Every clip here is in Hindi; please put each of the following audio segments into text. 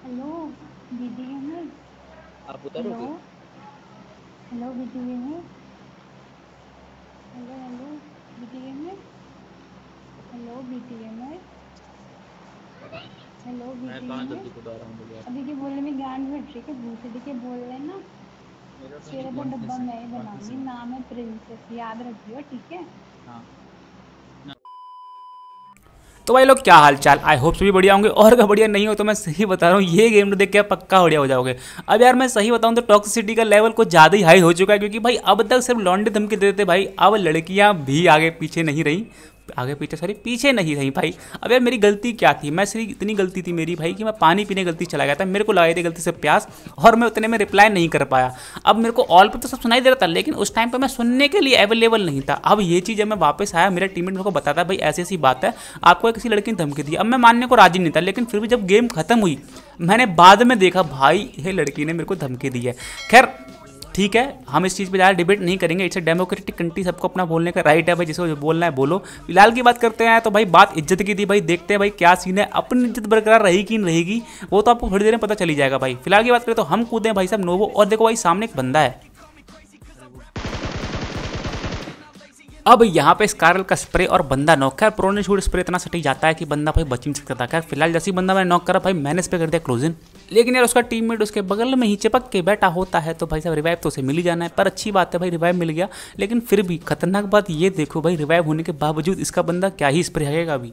हेलो दीदी गेमर। आप हेलो उतारोगे? हेलो दीदी गेमर। हेलो हेलो दीदी गेमर। हेलो दीदी गेमर। हेलो मैं दीदी कहाँ गेमर। जल्दी कूदा रहा हूँ बोलो आप। अभी के बोलने में ज्ञान घट रही है, भूत दिखे बोल लेना। मेरा तो ये तेरा तो डब्बा कॉन्फिडेंस है, मैं ही कॉन्फिडेंस बनाऊंगी, है। नाम है प्रिंसेस, याद रखियो ठीक है। हाँ। ना। तो भाई लोग क्या हाल चाल, आई होप सभी बढ़िया होंगे। और अगर बढ़िया नहीं हो तो मैं सही बता रहा हूँ, ये गेम तो देख के आप पक्का बढ़िया हो जाओगे। अब यार मैं सही बताऊँ तो टॉक्सिसिटी का लेवल कुछ ज़्यादा ही हाई हो चुका है, क्योंकि भाई अब तक सिर्फ लौंडे धमकी देते थे भाई, अब लड़कियाँ भी आगे पीछे नहीं रही। आगे पीछे सॉरी पीछे नहीं रही भाई। अब यार मेरी गलती क्या थी, मैं सिर्फ इतनी गलती थी मेरी भाई कि मैं पानी पीने गलती चला गया था, मेरे को लगा थी गलती से प्यास, और मैं उतने में रिप्लाई नहीं कर पाया। अब मेरे को ऑल पे तो सब सुनाई दे रहा था, लेकिन उस टाइम पे मैं सुनने के लिए अवेलेबल नहीं था। अब ये चीज़ जब मैं वापस आया, मेरा टीममेट मेरे को बताता भाई ऐसी ऐसी बात है, आपको किसी लड़की ने धमकी दी। अब मैं मानने को राजी नहीं था, लेकिन फिर भी जब गेम खत्म हुई मैंने बाद में देखा भाई ये लड़की ने मेरे को धमकी दी है। खैर ठीक है, हम इस चीज़ पे ज़्यादा डिबेट नहीं करेंगे, इट्स अ डेमोक्रेटिक कंट्री, सबको अपना बोलने का राइट है भाई, जिसको जो बोलना है बोलो। फिलहाल की बात करते हैं, तो भाई बात इज्जत की थी भाई, देखते हैं भाई क्या सीन है, अपनी इज्जत बरकरार रहेगी कि नहीं रहेगी वो तो आपको थोड़ी देर में पता चली जाएगा भाई। फिलहाल की बात करें तो हम कूदे भाई साहब नोवो, और देखो भाई सामने एक बंदा है। अरे वो अब यहाँ पे स्कारल का स्प्रे और बंदा नॉक। खैर प्रो ने शूट स्प्रे इतना सटी जाता है कि बंदा भाई बच नहीं सकता था। खैर फिलहाल जैसे ही बंदा मैंने नॉक करा भाई, मैंने स्प्रे कर दिया क्लोजन, लेकिन यार उसका टीममेट उसके बगल में ही चिपक के बैठा होता है, तो भाई साहब रिवाइव तो उसे मिल ही जाना है। पर अच्छी बात है भाई रिवाइव मिल गया, लेकिन फिर भी खतरनाक बात ये देखो भाई, रिवाइव होने के बावजूद इसका बंदा क्या ही स्प्रे हगेगा अभी।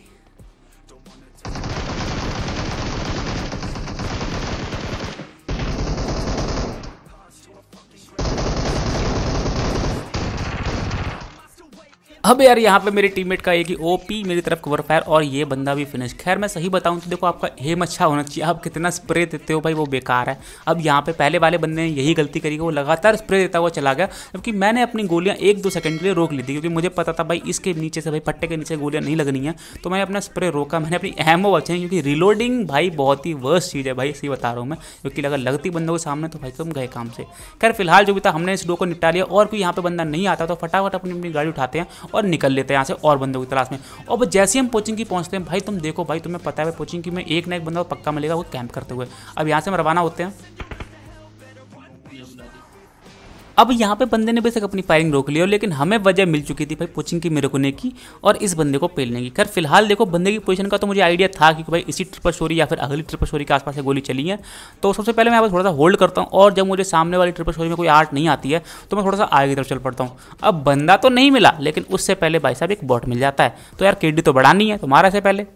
अब यार यहाँ पे मेरे टीममेट का एक ही ओपी मेरी तरफ कवर फायर, और ये बंदा भी फिनिश। खैर मैं सही बताऊँ तो देखो, आपका एम अच्छा होना चाहिए, आप कितना स्प्रे देते हो भाई वो बेकार है। अब यहाँ पे पहले वाले बंदे ने यही गलती करी कि वो लगातार स्प्रे देता हुआ चला गया, जबकि मैंने अपनी गोलियाँ 1-2 सेकंड के लिए रोक ली थी, क्योंकि मुझे पता था भाई इसके नीचे से भाई पट्टे के नीचे गोलियाँ नहीं लगनी है। तो मैंने अपना स्प्रे रोका, मैंने अपनी एमओ बचाई, क्योंकि रिलोडिंग भाई बहुत ही वर्स्ट चीज़ है भाई, सही बता रहा हूँ मैं, क्योंकि अगर लगती बंदों के सामने तो भाई तुम गए काम से। खैर फिलहाल जो भी था हमने इस डो को निपटा लिया, और कोई यहाँ पे बंदा नहीं आता तो फटाफट अपनी अपनी गाड़ी उठाते हैं और निकल लेते हैं यहाँ से और बंदों की तलाश में। और जैसे हम पोचिंग की पहुंचते हैं भाई, तुम देखो भाई तुम्हें पता है पोचिंग की में एक ना एक बंदा पक्का मिलेगा वो कैंप करते हुए। अब यहाँ से हम रवाना होते हैं। ये बुला दी। अब यहाँ पे बंदे ने बेशक अपनी फायरिंग रोक ली, और लेकिन हमें वजह मिल चुकी थी भाई पोचिंग की मेरे कोने की और इस बंदे को पेलने की। खैर फिलहाल देखो बंदे की पोजीशन का तो मुझे आइडिया था कि भाई इसी ट्रिपल स्टोरी या फिर अगली ट्रिपल स्टोरी के आसपास से गोली चली है। तो सबसे पहले मैं यहाँ पर थोड़ा सा होल्ड करता हूँ, और जब मुझे सामने वाली ट्रिपल स्टोरी में कोई आर्ट नहीं आती है तो मैं थोड़ा सा आगे की तरफ चल पड़ता हूँ। अब बंदा तो नहीं मिला, लेकिन उससे पहले भाई साहब एक बॉट मिल जाता है। तो यार केडी तो बढ़ानी है तुम्हारा से पहले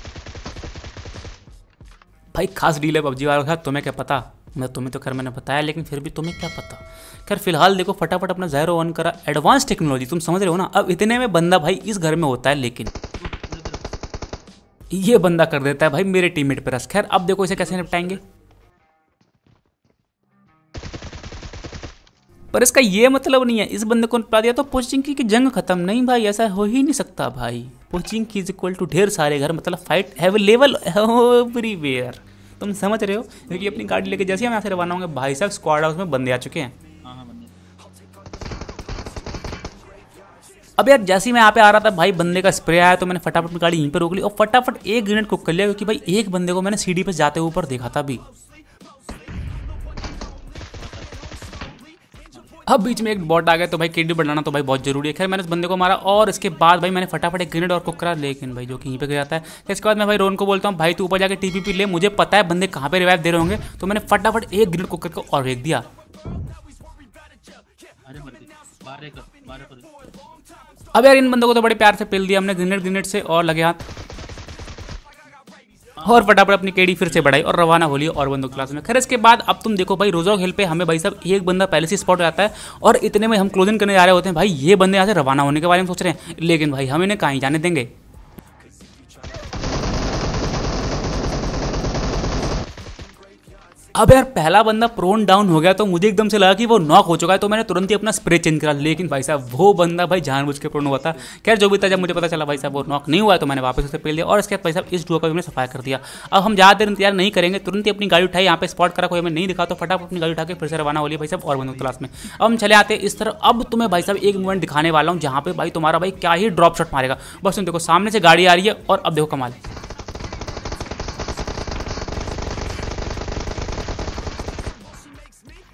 भाई, खास डील है पबजी वालों के साथ, तुम्हें क्या पता। मैं तुम्हें तो खैर मैंने बताया, लेकिन फिर भी तुम्हें क्या पता। खैर फिलहाल देखो फटाफट अपना ज़ायरो ऑन करा, एडवांस टेक्नोलॉजी तुम समझ रहे हो ना। अब इतने में बंदा भाई इस घर में होता है, लेकिन वो मेरी तरफ। ये बंदा कर देता है भाई मेरे टीममेट पर रस। खैर अब देखो इसे कैसे निपटाएंगे, पर इसका ये मतलब नहीं है इस बंदे को निपटा दिया तो पोचिंग की जंग खत्म। नहीं भाई, ऐसा हो ही नहीं सकता भाई। पोचिंग की इज इक्वल टू ढेर सारे घर, मतलब फाइट अवेलेबल एवरीवेयर, तुम समझ रहे हो। क्योंकि अपनी गाड़ी लेके जैसे हम यहाँ से रवाना होंगे भाई साहब, स्क्वाड हाउस में बंदे आ चुके हैं। हाँ हाँ बंदे। अब यार जैसे ही मैं यहाँ पे आ रहा था भाई, बंदे का स्प्रे आया, तो मैंने फटाफट अपनी गाड़ी यहीं पे रोक ली और फटाफट एक ग्रेनेड कुक कर लिया, क्योंकि भाई एक बंदे को मैंने सीढ़ी पे जाते हुए ऊपर देखा था अभी। अब बीच में एक बॉट आ गया, तो भाई केडी बढ़ाना तो भाई बहुत जरूरी है। खैर मैंने उस बंदे को मारा, और इसके बाद भाई मैंने फटाफट एक ग्रेनेड और कुक करा, लेकिन भाई जो कि यहीं पे गिर जाता है। इसके बाद मैं भाई रोन को बोलता हूँ भाई तू ऊपर जाके टीपीपी ले, मुझे पता है बंदे कहाँ पे रिवाइव दे रहे होंगे। तो मैंने फटाफट एक ग्रेनेड कुक करके और फेंक दिया। अरे मर गई। बारह कर, बारह कर। अब यार इन बंदों को तो बड़े प्यार से पेल दिया हमने ग्रेनेड ग्रेनेड से, और लगे हाथ, और फटाफट अपनी केडी फिर से बढ़ाई और रवाना हो लिया और बंदों क्लास में। खैर इसके बाद अब तुम देखो भाई, रोजॉक हिल पे हमें भाई साहब एक बंदा पहले से स्पॉट आता है, और इतने में हम क्लोजिंग करने जा रहे होते हैं भाई, ये बंदे यहाँ से रवाना होने के बारे में सोच रहे हैं, लेकिन भाई हम इन्हें कहीं जाने देंगे। अब यार पहला बंदा प्रोन डाउन हो गया, तो मुझे एकदम से लगा कि वो नॉक हो चुका है, तो मैंने तुरंत ही अपना स्प्रे चेंज करा, लेकिन भाई साहब वो बंदा भाई जानबूझ के प्रोन हुआ था। खैर जो भी था, जब मुझे पता चला भाई साहब वो नॉक नहीं हुआ है, तो मैंने वापस उसे पेल दिया, और इसके बाद भाई साहब इस डुओ का भी मैंने सफाया कर दिया। अब हम ज़्यादा देर इंतजार नहीं करेंगे, तुरंत ही अपनी गाड़ी उठाई, यहाँ पे स्पॉट करा, कोई हमें नहीं दिखा, तो फटाफट अपनी गाड़ी उठा के फिर से रवाना हो लिया भाई साहब और बंदों क्लास में। अब हम चले आते हैं इस तरह। अब तुम्हें भाई साहब एक मूवमेंट दिखाने वाला हूँ, जहाँ पे भाई तुम्हारा भाई क्या ही ड्रॉप शॉट मारेगा। बस तुम देखो सामने से गाड़ी आ रही है, और अब देखो कमाल।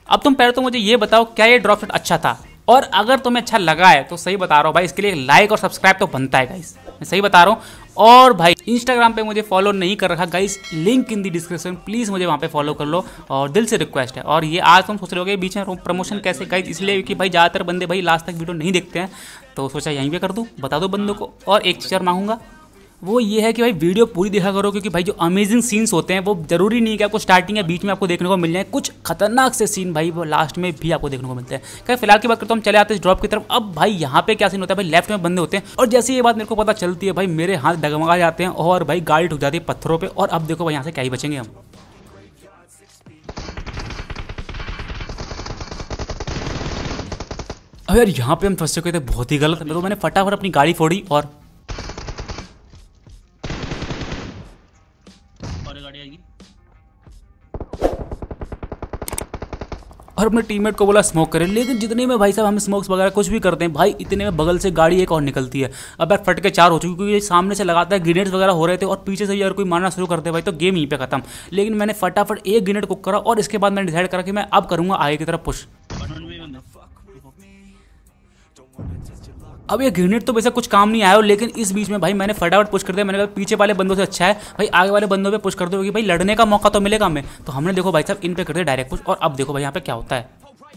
अब तुम पहले तो मुझे ये बताओ क्या ये ड्रॉप शॉट अच्छा था, और अगर तुम्हें अच्छा लगा है तो सही बता रहा हूँ भाई, इसके लिए लाइक और सब्सक्राइब तो बनता है गाइस, मैं सही बता रहा हूँ। और भाई इंस्टाग्राम पे मुझे फॉलो नहीं कर रखा guys, link in the description, please मुझे वहाँ पे फॉलो कर लो, और दिल से रिक्वेस्ट है। और ये आज तुम सोच रहे होगे बीच में प्रमोशन कैसे गाइस, इसलिए क्योंकि भाई ज़्यादातर बंदे भाई लास्ट तक वीडियो नहीं देखते हैं, तो सोचा यहीं पे कर दूँ, बता दो बंदों को। और एक चीज़ और मांगूंगा, वो ये है कि भाई वीडियो पूरी देखा करो, क्योंकि भाई जो अमेजिंग सीन्स होते हैं वो जरूरी नहीं है कि आपको स्टार्टिंग या बीच में आपको देखने को मिल जाए, कुछ खतरनाक से सीन भाई वो लास्ट में भी आपको देखने को मिलते हैं। खैर फिलहाल की बात करता हूँ, चले आते हैं इस ड्रॉप की तरफ। अब भाई यहाँ पे क्या सीन होता है भाई, लेफ्ट में बंदे होते हैं, और जैसे ये बात मेरे को पता चलती है भाई मेरे हाथ डगमगा जाते हैं और भाई गाड़ी ठुक जाती है पत्थरों पर। और अब देखो भाई यहाँ से क्या ही बचेंगे हम। अब यार यहाँ पे हम फंस चुके थे बहुत ही गलत, तो मैंने फटाफट अपनी गाड़ी फोड़ी और गाड़ी आएगी। और अपने टीममेट को बोला स्मोक करें, लेकिन जितने में भाई साहब हम स्मोक्स वगैरह कुछ भी करते हैं भाई, इतने में बगल से गाड़ी एक और निकलती है। अब यार फट के 4 हो चुकी, क्योंकि ये सामने से लगाता है, ग्रेनेड्स वगैरह हो रहे थे और पीछे से यार कोई मारना शुरू करते भाई तो गेम यहीं पे खत्म। लेकिन मैंने फटाफट एक ग्रेनेड कुक करा और इसके बाद मैंने डिसाइड करा कि मैं अब करूँगा आगे की तरफ पुश। अब ये ग्रेनेड तो वैसे कुछ काम नहीं आया हो, लेकिन इस बीच में भाई मैंने फटाफट पुश कर दिया। मैंने कहा पीछे वाले बंदों से अच्छा है भाई आगे वाले बंदों पे पुश कर दो, क्योंकि भाई लड़ने का मौका तो मिलेगा हमें। तो हमने देखो भाई साहब इन पे कर दिया डायरेक्ट पुश, और अब देखो भाई यहाँ पे क्या होता है।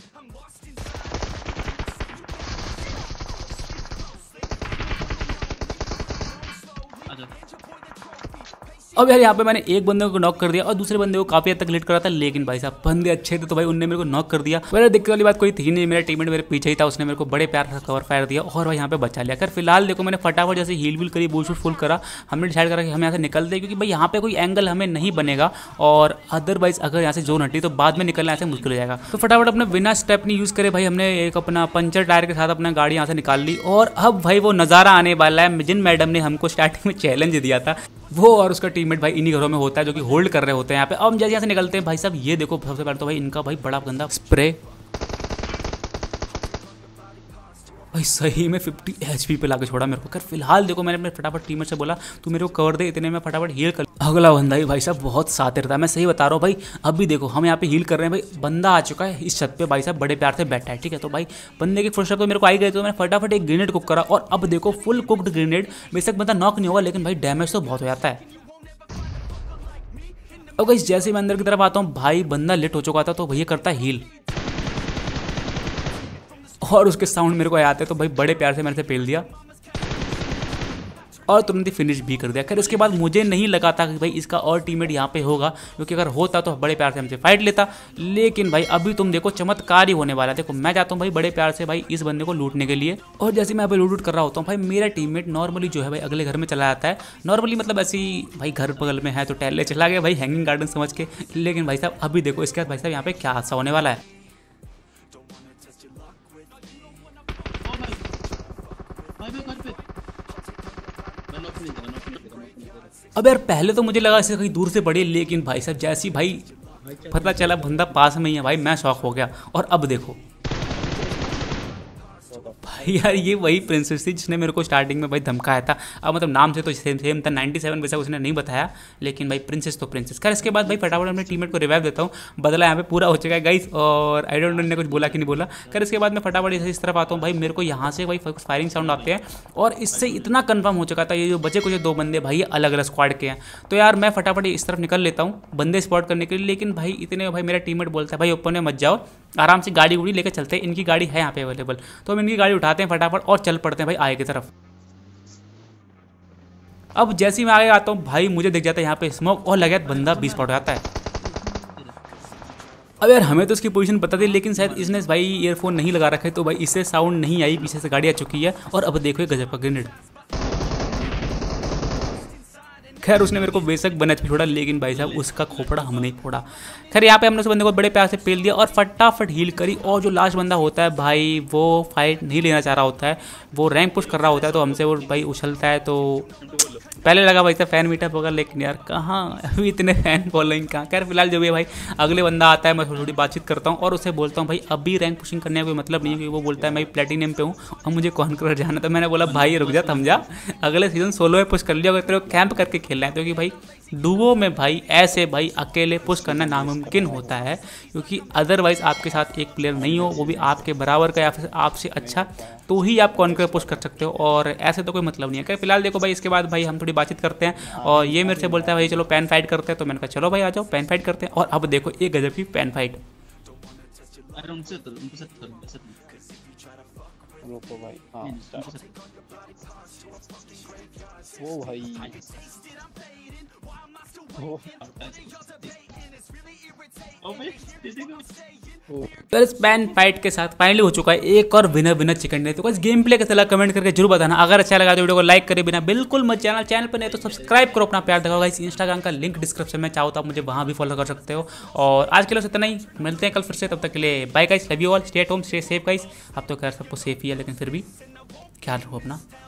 अब यार यहाँ पे मैंने एक बंदे को नॉक कर दिया और दूसरे बंदे को काफी हद तक लेट करा था, लेकिन भाई साहब बंदे अच्छे थे तो भाई उनने मेरे को नॉक कर दिया। मेरे दिक्कत वाली बात कोई थी नहीं, मेरा टीममेट मेरे पीछे ही था, उसने मेरे को बड़े प्यार से कवर फायर दिया और भाई यहाँ पे बचा लिया। खैर फिलहाल देखो मैंने फटाफट जैसे हील व्हील करी, बूस्ट फुल करा, हमने डिसाइड करा कि हम यहाँ से निकलते, क्योंकि भाई यहाँ पे कोई एंगल हमें नहीं बनेगा, और अदरवाइज अगर यहाँ से जोन हटी तो बाद में निकलना ऐसे मुश्किल हो जाएगा। तो फटाफट अपने बिना स्टेप नहीं यूज़ करे भाई हमने एक अपना पंचर टायर के साथ अपना गाड़ी यहाँ से निकाल ली। और अब भाई वो नज़ारा आने वाला है जिन मैडम ने हमको स्टार्टिंग में चैलेंज दिया था, वो और उसका टीममेट भाई इन्हीं घरों में होता है जो कि होल्ड कर रहे होते हैं यहाँ पे। अब हम जैसे यहाँ से निकलते हैं भाई साहब, ये देखो सबसे पहले तो भाई इनका भाई बड़ा गंदा स्प्रे भाई सही में 50 HP पे लाके छोड़ा मेरे को। खैर फिलहाल देखो मैंने अपने फटाफट टीममेट से बोला तू मेरे को कवर दे, इतने में फटाफट हील कर। अगला बंदा ही भाई साहब बहुत सातिर था, मैं सही बता रहा हूँ भाई। अभी देखो हम यहाँ पे हील कर रहे हैं भाई, बंदा आ चुका है इस छत पे भाई साहब, बड़े प्यार से बैठा है, ठीक है। तो भाई बंदे की फुटस्टेप तो मेरे को आई गई, तो मैंने फटाफट एक ग्रेनेड कुक करा, और अब देखो फुल कुक्ड ग्रेनेड, बेशक बंदा नॉक नहीं होगा लेकिन भाई डैमेज तो बहुत हो जाता है। अब गाइस जैसे मैं अंदर की तरफ आता हूँ भाई बंदा लेट हो चुका था, तो भैया करता है हील और उसके साउंड मेरे को आते तो भाई बड़े प्यार से मैंने से पेल दिया और तुरंत ही फिनिश भी कर दिया। खैर इसके बाद मुझे नहीं लगा था कि भाई इसका और टीममेट यहाँ पे होगा, क्योंकि अगर होता तो बड़े प्यार से हमसे फाइट लेता। लेकिन भाई अभी तुम देखो चमत्कार ही होने वाला है। देखो मैं जाता हूँ भाई बड़े प्यार से भाई इस बंदे को लूटने के लिए, और जैसे मैं यहाँ पे लूट कर रहा होता हूँ भाई मेरा टीममेट नॉर्मली जो है भाई अगले घर में चला जाता है। नॉर्मली मतलब ऐसे ही भाई घर बगल में है तो टहलने चला गया भाई, हैंगिंग गार्डन समझ के। लेकिन भाई साहब अभी देखो इसके बाद भाई साहब यहाँ पे क्या हादसा होने वाला है। अब यार पहले तो मुझे लगा इसे कहीं दूर से पड़ी, लेकिन भाई साहब जैसी भाई पता चला बंदा पास में ही है भाई, मैं शॉक हो गया। और अब देखो भाई यार ये वही प्रिंसेस थी जिसने मेरे को स्टार्टिंग में भाई धमकाया था। अब मतलब नाम से तो सेम था 97, वैसा उसने नहीं बताया, लेकिन भाई प्रिंसेस तो प्रिंसेस। खैर इसके बाद भाई फटाफट अपने टीममेट को रिवाइव देता हूँ, बदला यहाँ पे पूरा हो चुका है गाइस, और आई डोंट नो ने कुछ बोला कि नहीं बोला। खैर इसके बाद मैं फटाफट इस तरफ आता हूँ भाई, मेरे को यहाँ से भाई फायरिंग साउंड आते हैं, और इससे इतना कन्फर्म हो चुका था ये जो बचे कुछ 2 बंदे भाई अलग अलग स्क्वाड के हैं। तो यार मैं फटाफट इस तरफ निकल लेता हूँ बंदे स्पॉट करने के लिए, लेकिन भाई इतने भाई मेरा टीममेट बोलता है भाई ओपन में मत जाओ, आराम से गाड़ी उड़ी लेकर चलते हैं, इनकी गाड़ी है यहाँ पे अवेलेबल। तो हम इनकी गाड़ी उठाते हैं फटाफट और चल पड़ते हैं भाई आगे की तरफ। अब जैसे ही मैं आगे आता हूँ भाई मुझे दिख जाता है यहाँ पे स्मोक, और लगा बंदा 20 स्पॉट हो जाता है। अब यार हमें तो इसकी पोजीशन पता थी, लेकिन शायद इसने भाई ईयरफोन नहीं लगा रखे, तो भाई इससे साउंड नहीं आई, पीछे से गाड़ी आ चुकी है। और अब देखो गजब का ग्रेनेड। खैर उसने मेरे को बेशक बना छोड़ा, लेकिन भाई साहब उसका खोपड़ा हम नहीं फोड़ा। खैर यहाँ पे हमने उस बंदे को बड़े प्यार से पेल दिया और फटाफट हील करी। और जो लास्ट बंदा होता है भाई वो फाइट नहीं लेना चाह रहा होता है, वो रैंक पुश कर रहा होता है, तो हमसे वो भाई उछलता है। तो पहले लगा भाई साहब फैन मीटअप होगा, लेकिन यार कहाँ अभी इतने फैन फॉलोइंग कहाँ। खैर फिलहाल जो भी भाई अगले बंदा आता है मैं थोड़ी बातचीत करता हूँ और उससे बोलता हूँ भाई अभी रैंक पुशिंग करने का कोई मतलब नहीं है, क्योंकि वो बोलता है मैं प्लेटिनियम पे हूँ और मुझे कॉन्करर जाना। तो मैंने बोला भाई रुक जा थम जा, अगले सीजन 16 में पुश कर लिया, अगर तेरे को कैंप करके खेलना है, क्योंकि भाई डुओ में भाई ऐसे भाई अकेले पुश करना नामुमकिन होता है, क्योंकि अदरवाइज आपके साथ एक प्लेयर नहीं हो, वो भी आपके बराबर का या फिर आपसे अच्छा, तो ही आप कॉन्कर पुश कर सकते हो, और ऐसे तो कोई मतलब नहीं है। क्या फिलहाल देखो भाई, इसके बाद भाई हम थोड़ी बातचीत करते हैं, और ये मेरे से बोलता है भाई चलो पैन फाइट करते हैं, तो मैंने कहा चलो भाई आ जाओ पैन फाइट करते हैं। और अब देखो एक गजब की पैन फाइट। अरे उनसे करो, उनको सेट करो, सेट रुको भाई, हाँ नहीं, स्टार्ट। उनको set करो। वो भाई वो ओबे देखो तो इस पैन फाइट के साथ फाइनली हो चुका है एक और विनर विनर चिकन डे। तो बस गेम प्ले कैसा लगा कमेंट करके जरूर बताना। अगर अच्छा लगा तो वीडियो को लाइक करे बिना बिल्कुल मत जाना। चैनल पर नहीं तो सब्सक्राइब करो, अपना प्यार दिखाओ गाइस। इंस्टाग्राम का लिंक डिस्क्रिप्शन में, चाहो तो आप मुझे वहाँ भी फॉलो कर सकते हो। और आज के लिए इतना ही, मिलते हैं कल फिर से, तब तक के लिए bye guys, love you all, stay at home, stay safe guys. अब तो खैर सबको सेफ ही है, लेकिन फिर भी ख्याल रखो अपना।